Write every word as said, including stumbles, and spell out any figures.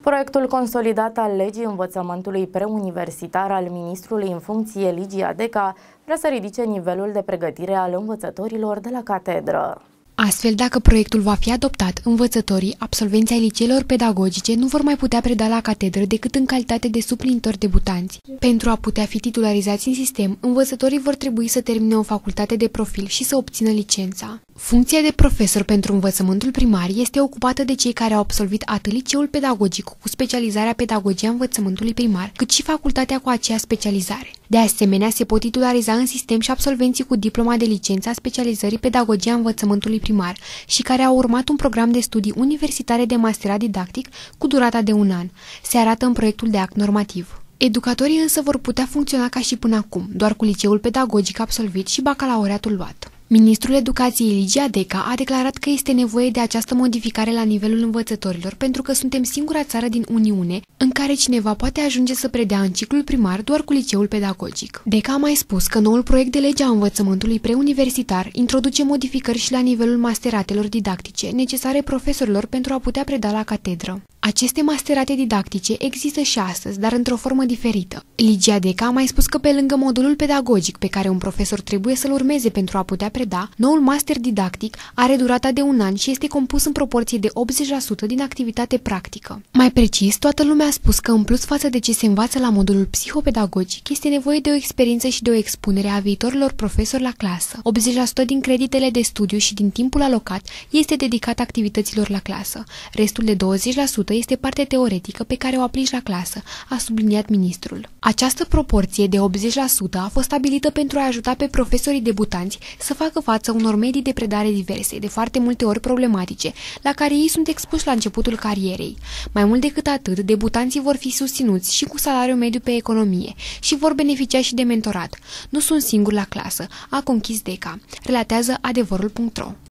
Proiectul consolidat al legii învățământului preuniversitar al ministrului în funcție, Ligia Deca, vrea să ridice nivelul de pregătire al învățătorilor de la catedră. Astfel, dacă proiectul va fi adoptat, învățătorii, absolvenții ai liceelor pedagogice, nu vor mai putea preda la catedră decât în calitate de suplinitori debutanți. Pentru a putea fi titularizați în sistem, învățătorii vor trebui să termine o facultate de profil și să obțină licența. Funcția de profesor pentru învățământul primar este ocupată de cei care au absolvit atât liceul pedagogic cu specializarea pedagogia învățământului primar, cât și facultatea cu aceea specializare. De asemenea, se pot titulariza în sistem și absolvenții cu diploma de licență a specializării pedagogia învățământului primar și care au urmat un program de studii universitare de masterat didactic cu durata de un an. Se arată în proiectul de act normativ. Educatorii însă vor putea funcționa ca și până acum, doar cu liceul pedagogic absolvit și bacalaureatul luat. Ministrul Educației Ligia Deca a declarat că este nevoie de această modificare la nivelul învățătorilor pentru că suntem singura țară din Uniune în care cineva poate ajunge să predea în ciclul primar doar cu liceul pedagogic. Deca a mai spus că noul proiect de lege a învățământului preuniversitar introduce modificări și la nivelul masteratelor didactice necesare profesorilor pentru a putea preda la catedră. Aceste masterate didactice există și astăzi, dar într-o formă diferită. Ligia Deca a mai spus că pe lângă modulul pedagogic pe care un profesor trebuie să-l urmeze pentru a putea preda, noul master didactic are durata de un an și este compus în proporție de optzeci la sută din activitate practică. Mai precis, toată lumea a spus că în plus față de ce se învață la modulul psihopedagogic, este nevoie de o experiență și de o expunere a viitorilor profesori la clasă. optzeci la sută din creditele de studiu și din timpul alocat este dedicat activităților la clasă. Restul de douăzeci la sută este partea teoretică pe care o aplici la clasă, a subliniat ministrul. Această proporție de optzeci la sută a fost stabilită pentru a ajuta pe profesorii debutanți să facă față unor medii de predare diverse, de foarte multe ori problematice, la care ei sunt expuși la începutul carierei. Mai mult decât atât, debutanții vor fi susținuți și cu salariu mediu pe economie și vor beneficia și de mentorat. Nu sunt singuri la clasă, a conchis Deca, relatează adevărul punct ro.